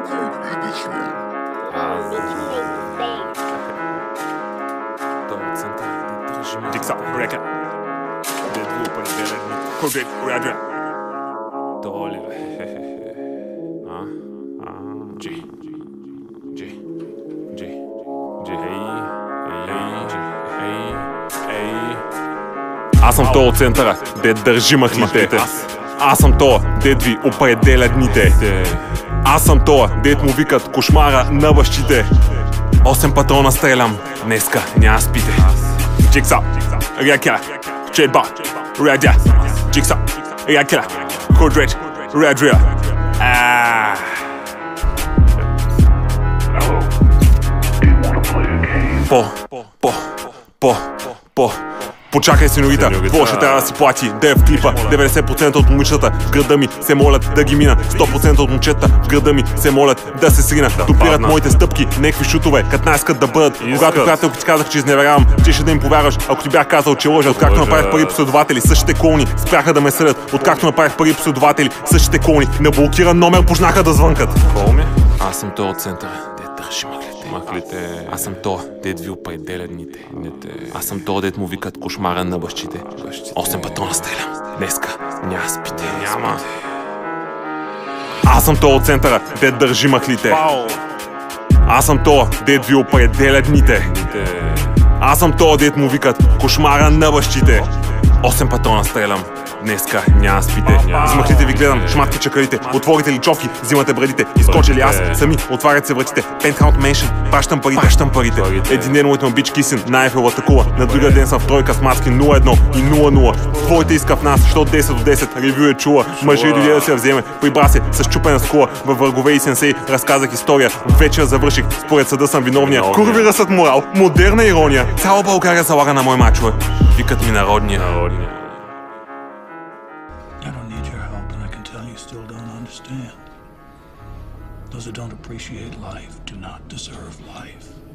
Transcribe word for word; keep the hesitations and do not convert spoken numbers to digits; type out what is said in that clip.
Jigsaw record. Дед ви определя дни. Кодек радио. То ли бе? А? А? Джи. Джи. Джи. Джи. Ей. Ей. Ей. Ей. Аз съм то от центъра, дед държи махлите. Аз съм то, дед ви определя дните. Аз съм то, дед му викат кошмара на бащите. Осем патрона стрелям, днеска няма спите. Jigsaw, Reakela, Jedba, Radia, Jigsaw, Reakela, Code Red, Red Real. Ah. Hello. Do you want to play a game? По, по, по, по. Почакай, синовита, какво ще трябва да си плати? Да е в клипа. деветдесет процента от момичетата в града ми се молят да ги мина. сто процента от момчета в града ми се молят да се срина. Допират моите стъпки, некви шутове, като не искат да бъдат. Когато приятелки ти казах, че изневерявам, че ще да им повярваш, ако ти бях казал, че лъжа. Откакто направих първи последователи, същите клоуни спряха да ме съдят. Откакто направих първи последователи, същите клоуни на блокиран номер почнаха да звънкат. Колме? Аз съм то от центъра, дед държи махлите. Махлите. Аз съм то, дед ви определя дните. Аз съм то, дед му викат кошмара на бащите. Осем патрона стрелям, днеска няма спите. Няма. Аз съм то от центъра, дед държи махлите. Аз съм то, дед ви определя дните. Аз съм то, дед му викат кошмара на бащите. Осем патрона стрелям, днеска няма спите. С махлите ви гледам, шматки чакалите. Отворите ли човки, взимате брадите. Изкочили аз, сами, отварят се вратите. Penthouse Mansion, пращам парите, пращам парите. Един ден моят бич кисин на Ейфел атакува. На другия ден съм в тройка с маски нула едно и нула нула. Твоите иска в нас, защото десет от десет ревю е чула. Мъжа и дойде да се я вземе, прибра се с чупена скула. Във Врагове и Сенсей разказах история. Вечер завърших, според съда съм виновния. Курви ръсът морал, модерна ирония. Цяла България залага на мой мачове. Викат ми народния. Still don't understand. Those who don't appreciate life do not deserve life.